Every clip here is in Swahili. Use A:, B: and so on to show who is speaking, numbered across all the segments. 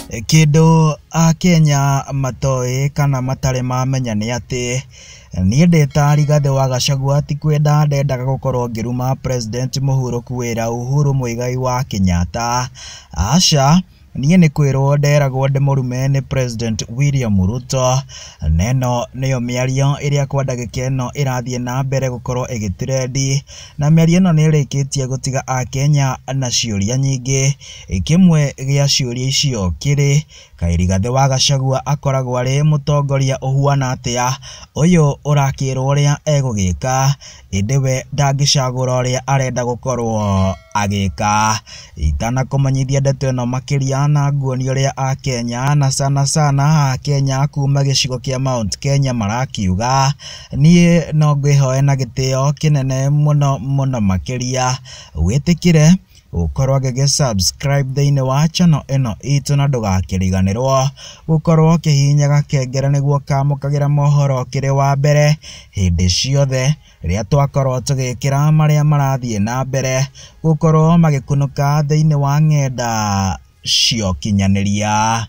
A: Kĩndũ Kenya matoĩ kana matarĩ mamenya nĩ atĩ niĩ ndĩta Rigathĩ wa Gachagua ti kwenda ndendaga gũkorwo ngĩruma President mũhurũku wĩra Uhuru Muigai wa Kenyatta. Aca, niĩ nĩ kwĩrwo nderagwo ndĩmũrume nĩ President William Ruto. Neno nĩyo mĩario ĩrĩa kwa ndagĩka ĩno ĩrathiĩ na mbere gũkorwo ĩgĩtrendi, na mĩario ĩno nĩ ĩrĩkĩtie gũtiga Akenya na ciũria nyingĩ. Kĩmwe gĩa ciũria icio kĩrĩ kaĩ Rigathĩ wa Gachagua akoragwo arĩ mũtongoria ũhuana atĩa, ũyũ ũrakĩrwo ũrĩa egũgĩka ĩndĩ we ndangĩcagũra ũrĩa arenda gũkorwo agĩka. Itanakũmenyithia ndeto ĩno makĩria na nguonia ũrĩa Akenya na sana Akenya kuma gĩcigo kĩa Mount Kenya marakiuga, niĩ no ngwĩhoe na gĩtĩo kĩnene mũno makĩria wĩtĩkĩre ukorwo subscribe thĩinĩ wa channel ĩno itũ na ndũgakĩriganĩrwo gũkorwo kĩhinyaga kengere nĩguo kamũkagĩra mohoro kĩrĩ wa mbere hĩndĩ ciothe rĩrĩa twakorwo tũgĩkĩra marĩa marathiĩ na mbere gũkorwo magĩkunũka thĩinĩ wa ng'enda cia ũkinyanĩria.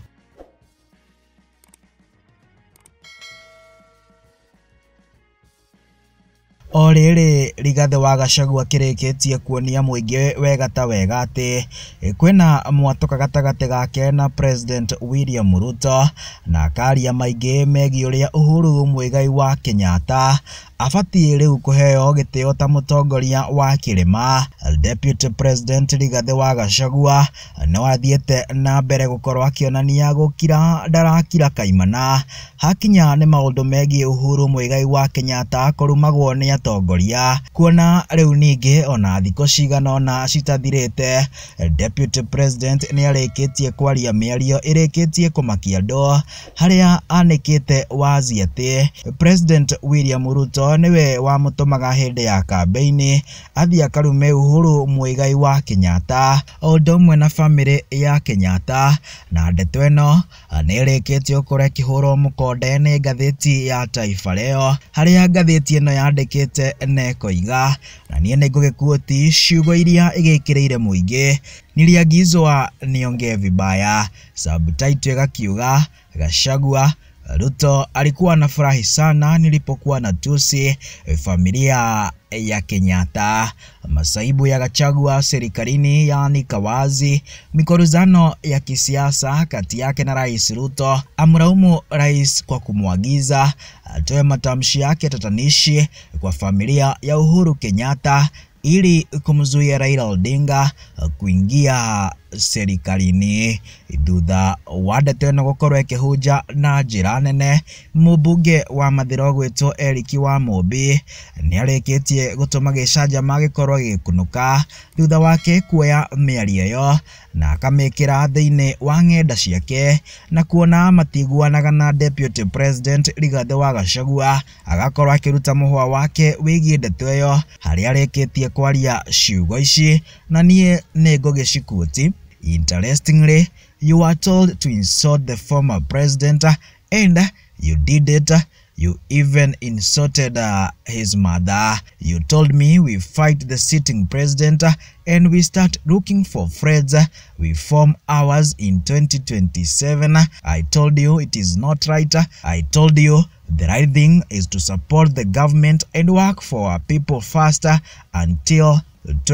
A: O rĩrĩ Rigathĩ wa Gachagua kĩrĩkĩtie kuonia mũingĩ wega ta wega atĩ kwĩna mwatũka gatagatĩ gake na President William Ruto, na akaria maingĩ megiĩ ũrĩa Uhuru Muigai wa Kenyatta abatiĩ rĩu kũheo gĩtĩo ta mũtongoria wa kĩrĩma. Deputy President Rigathĩ wa Gachagua no athiĩte na mbere gũkorwo akĩonania gũkira ndarakira kaimana hakinya nĩ maũndũ megiĩ Uhuru Muigai wa Kenyatta kũrumagwo nĩ atongoria, kuona rĩu ningĩ ona thikũ cigana ona citathirĩte Deputy President nĩ arĩkĩtie kwaria mĩario ĩrĩkĩtie kũmakia andũ, harĩa anĩkĩte wazi atĩ President William Ruto niwe wamũtũmaga hĩndĩ ya kambeini athiĩ akarume Uhuru Muigai wa Kenyatta o ũndũ ũmwe na famĩlĩ ya Kenyatta. Na ndeto ĩno nĩ ĩrĩkĩtie gũkorwo ĩkĩhũrwo mũkonde nĩ ngathĩti ya Taifa Leo, harĩa ngathĩti ĩno yandĩkĩte na ĩkoiga, na niĩ nĩ ngũgĩkuoti ciugo iria igĩkĩrĩire mũingĩ niliagizwa niongee vibaya. Subtitle ĩgakiuga Gachagua: Ruto alikuwa anafurahi sana nilipokuwa natusi familia ya Kenyatta. Masaibu ya Gachagua serikalini yaanika wazi mikoruzano ya kisiasa kati yake na Rais Ruto. Amlaumu rais kwa kumwagiza atoe matamshi yake tatanishi kwa familia ya Uhuru Kenyatta ili kumzuia Raila Odinga kuingia serikalini. Thutha wa ndeto ĩno gũkorwo ĩkĩhunja na njĩra nene, mũmbunge wa Mathĩra gwĩtwo Eric Wamũmbi nĩ arĩkĩtie gũtũma gĩcanjama gĩkorwo gĩkunũka thutha wake kuoya mĩario ĩyo na akamĩkĩra thĩinĩ wa ng'enda ciake, na kuona matiguanaga na Deputy President Rigathĩ wa Gachagua agakorwo akĩruta mũhwa wake wĩgiĩ ndeto ĩyo, harĩa arĩkĩtie kwaria ciugo ici na niĩ nĩ ngũgĩcikuoti. Interestingly, you were told to insult the former president and you did it. You even insulted his mother. You told me we fight the sitting president and we start looking for friends. We form ours in 2027. I told you it is not right. I told you the right thing is to support the government and work for our people faster until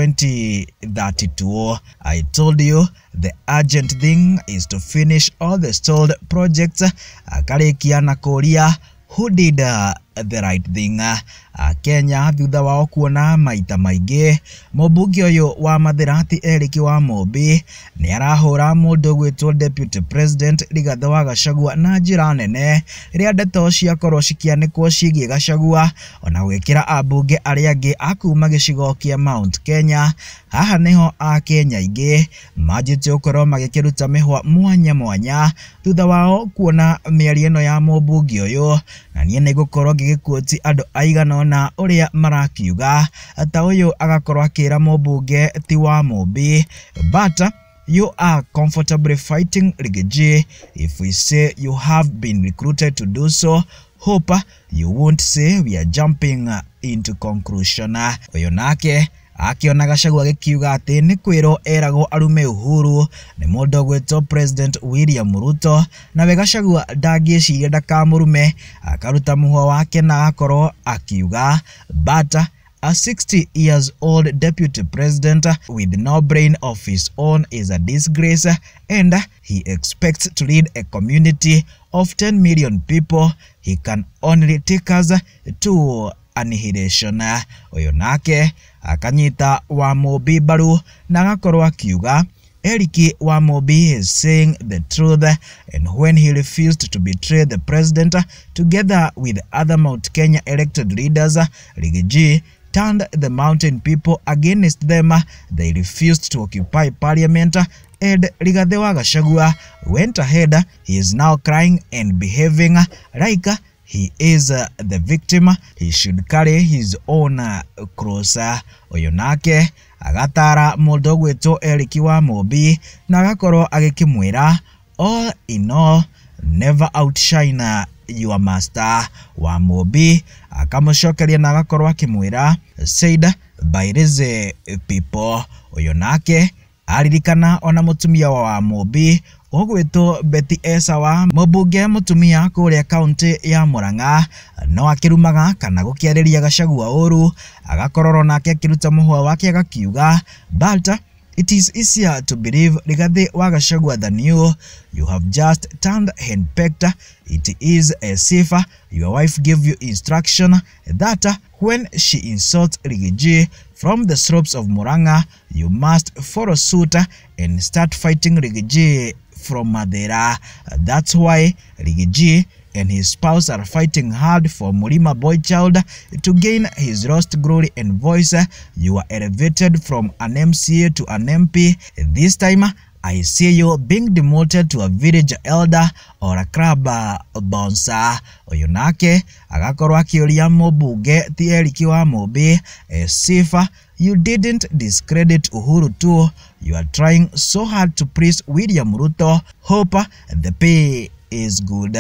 A: 2032. I told you the urgent thing is to finish all the stalled projects. Akarikia na Korea, who did the right thing. Kenya thutha wao kuona maita maingĩ mũmbunge ũyũ wa Mathĩra Eric Wamũmbi nĩ arahũra mũndũ gwĩtwo Deputy President Rigathĩ wa Gachagua na njĩra nene rĩrĩa ndeto ciakorwo cikianĩkwo ciĩgiĩ Gachagua ona gwĩkĩra ambunge arĩa angĩ akuma gĩcigo kĩa Mount Kenya. Haha nĩho Akenya aingĩ manjĩtie gũkorwo magĩkĩruta mĩhwa mwanya thutha wao kuona mĩario ĩno ya mũmbunge ũyũ, na niĩ nĩ ngũkorwo ngĩgĩkuoti andũ aigana na ũrĩa marakiuga ta ũyũ agakorwo akĩra mũmbunge ti Wamũmbi, but you are comfortably fighting Riggy. If we say you have been recruited to do so, hope you won't say we are jumping into conclusion. Uyo nake akiona Gachagua gikiuga ati ni kwiro erago arume Uhuru ni mundu gwetwo President William Ruto, nawe Gachagua ndangiciria ndakamurume, akaruta muhwa wake na akorwo akiuga but a 60 years old deputy president with no brain of his own is a disgrace, and he expects to lead a community of 10 million people. He can only take us to annihilation. Uyu nake akanyita Wamubi baru na agakorwo akiuga Eric Wamubi is saying the truth, and when he refused to betray the president together with other Mount Kenya elected leaders, Rigiji turned the mountain people against them. They refused to occupy parliament, and Rigathi wa Gachagua went ahead. He is now crying and behaving like he is the victim. He should carry his own cross. Uyu nake agatara mundu gwetwo Eric Wamubi na agakorwo agikimwira all in all, never outshine your master. Wamubi akamucokeria na agakorwo akimwira said by these people. Uyu nake aririkana ona mutumia wa Wamubi ogwetwo Betty Esawa, mubunge mutumia kuria kaunti ya Murang'a, no akirumaga kana gukiariria Gachagua uru, agakororo nake akiruta muhwa wake agakiuga but it is easier to believe Rigathi wa Gachagua than you. You have just turned henpecked. It is as if your wife gave you instruction that when she insults Rigiji from the slopes of Murang'a, you must follow suit and start fighting Rigiji from Madera. That's why Rigiji and his spouse are fighting hard for Murima Boy Child to gain his lost glory and voice. You are elevated from an MCA to an MP. This time, I see you being demoted to a village elder or a club bouncer. Uyu nake agakorwo akiuria mubunge ti Eric Wamubi as if you didn't discredit Uhuru too. You are trying so hard to praise William Ruto. Hope the pay is good.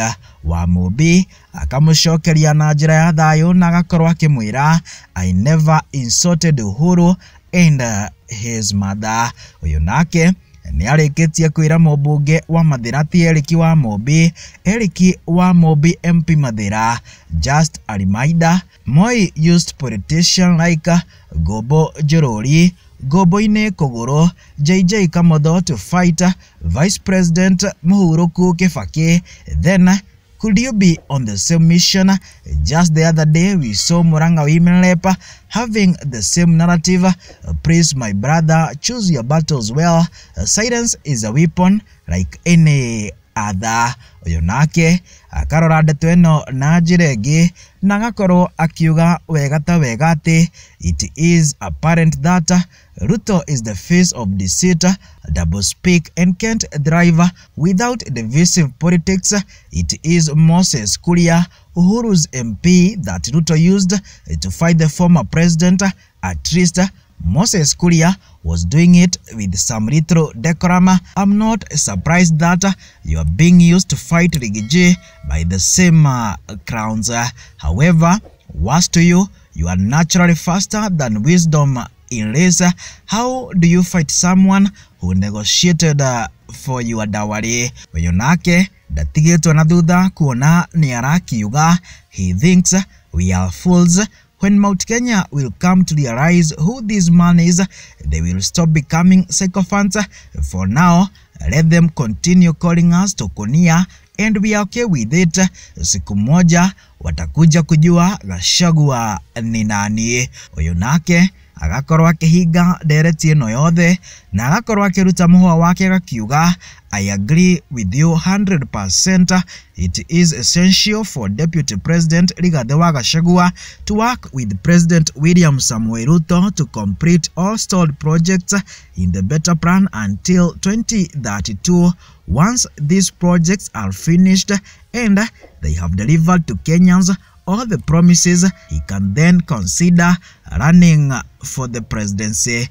A: Wamubi akamucokeria na njira ya thayo na agakorwo akimwira I never insulted Uhuru and his mother. Uyu nake ni arikitie kwira mubunge wa Mathira ti Eric Wamubi. Eric Wamubi MP Mathira, just a reminder, Moi used politicians like Gobo Jorori, Gobo-ine Kogoro, JJ Kamotho to fight Vice President Uhuru Kibaki. Then could you be on the same mission? Just the other day we saw Murang'a women rep having the same narrative. Praise my brother, choose your battles well. Silence is a weapon like any other. Uyu nake akarora ndeto ino na njira ingi na agakorwo akiuga wega ta wega ati it is apparent that Ruto is the face of deceit, double speak and can't drive without divisive politics. It is Moses Kuria, Uhuru's MP, that Ruto used to fight the former president. At least Moses Kuria was doing it with some retro decorum. I'm not surprised that you are being used to fight Rigiji by the same crowns. However, worse to you, you are naturally faster than wisdom in race. How do you fight someone who negotiated for your dowry? Uyu nake ndatigitwo na thutha kuona ni arakiuga he thinks we are fools. When Mount Kenya will come to realize who this man is, they will stop becoming sycophants. For now, let them continue calling us Tokonia, and we are okay with it. Siku moja watakuja kujua Gachagua ni nani. Uyu nake agakorwo akihinga ndereti ino yothe na agakorwo akiruta muhwa wake agakiuga I agree with you 100%. It is essential for Deputy President Rigathi wa Gachagua to work with President William Samoei Ruto to complete all stalled projects in the better plan until 2032. Once these projects are finished and they have delivered to Kenyans all the promises, he can then consider running for the presidency.